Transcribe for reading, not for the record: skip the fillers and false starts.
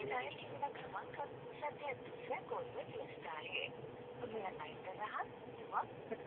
तुम्ही डायल केलेला क्रमांक सध्या दुसऱ्या कॉलवर व्यस्त आहे. कृपया लाईनवर राहा किंवा